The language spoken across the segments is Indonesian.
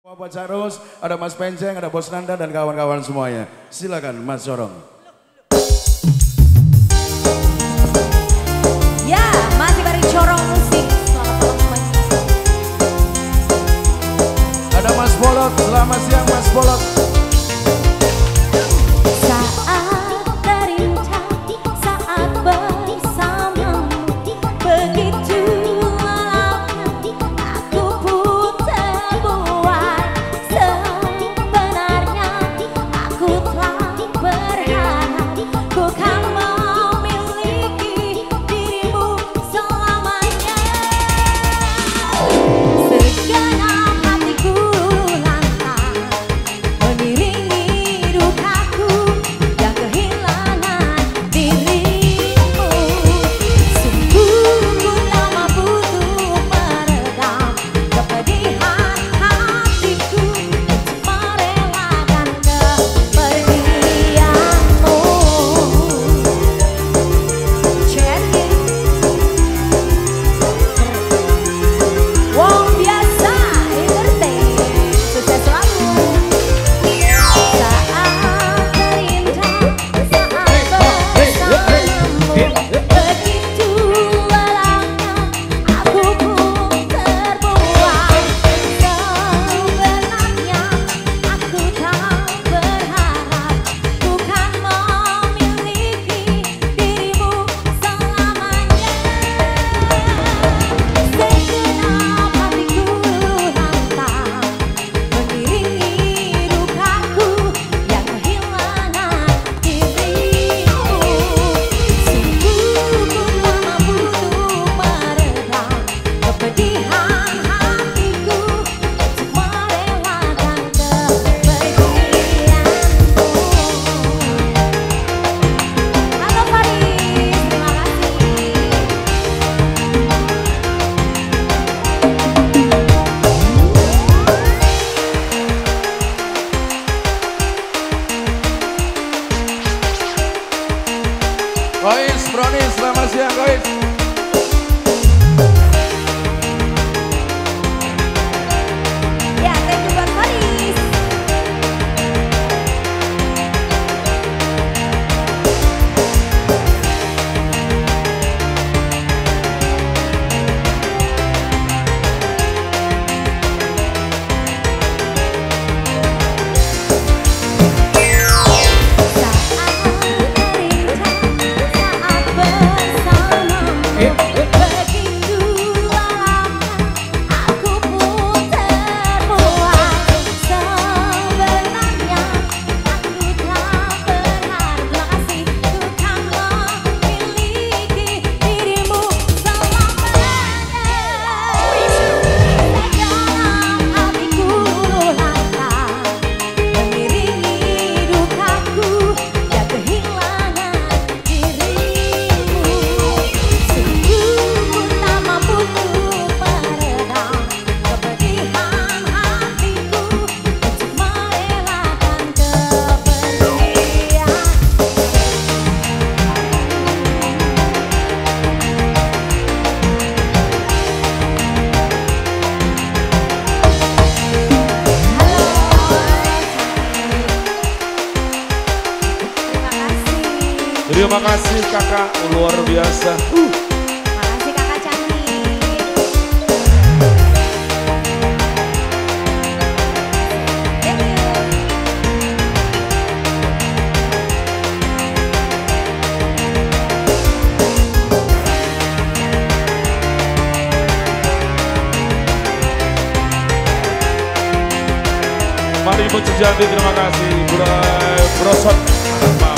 Buat Charus, ada Mas Penceng, ada Bos Nanda dan kawan-kawan semuanya. Silakan Mas Sorong. Ya, masih dari Corong Musik. Selamat malam semuanya. Ada Mas Bolot, selamat siang Mas Bolot. Kois, Broni, selamat siang Kois. Ya, thank you buat Kois. Terima kasih kakak, luar biasa. Makasih kakak cantik. Thank you. Mari Ibu Sejati, terima kasih. Brosot, anak mama.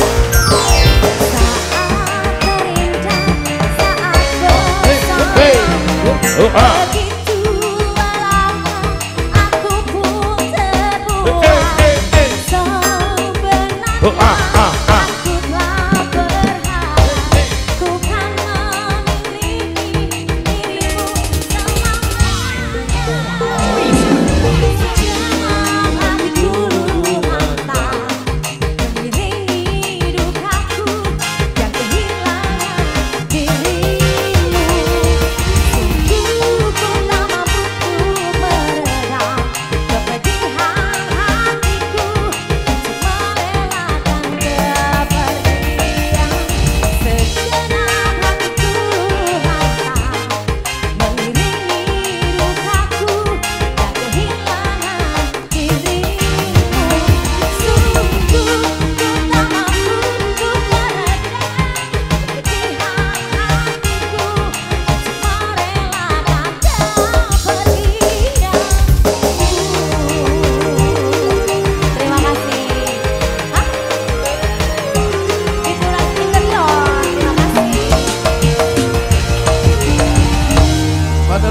Begitu lama aku pun terbuai. Sebenarnya aku telah berharap ku kan memiliki dirimu selamanya. Jangan hatiku hantar mengiringi dukaku yang kehilangan dirimu. Sungguh ku tak mampu meredam kepedihan.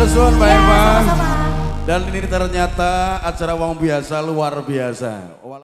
suwun Mbak Ya, Eva. sama-sama. Dan ini ternyata acara wong biasa luar biasa.